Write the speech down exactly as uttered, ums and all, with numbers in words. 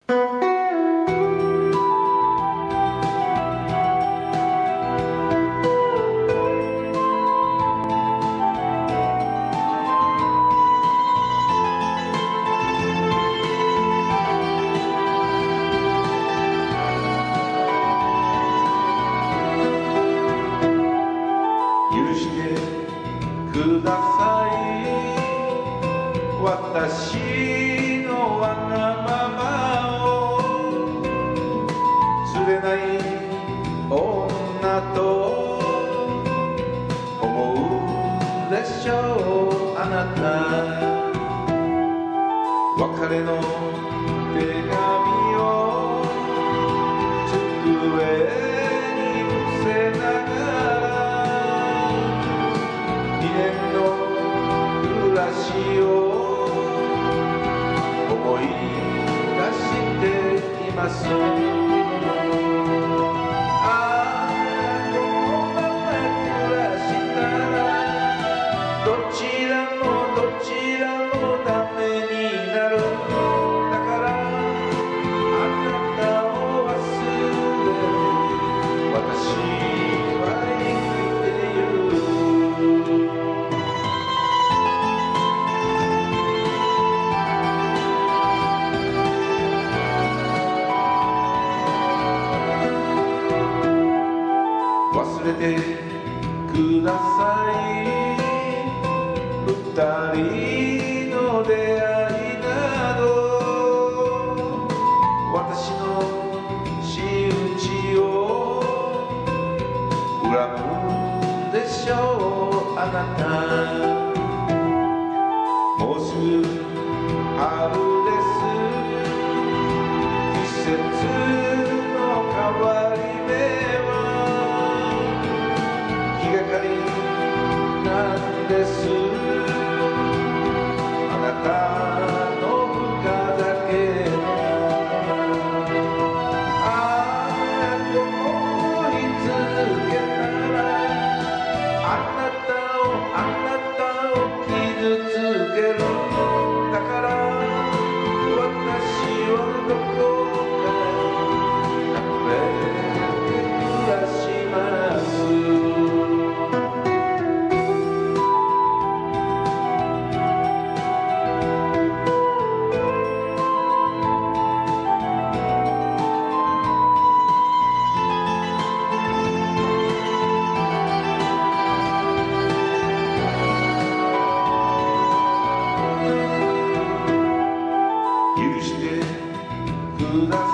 ください私のわがままを釣れない女と思うでしょうあなた別れの手紙を机に伏せながら暮らしを思い出していますああこのまま暮らしたらどちらもどちらもダメになるだからあなたを忘れて私は生きてゆく忘れてください二人の出会いなど私の仕打ちを恨むでしょうあなたもうすぐ春です季節の変わり目なんですあなたの部下だけああこう言い続けたらあなたをあなたを傷つけるだから私はどこか隠れて暮らします許してください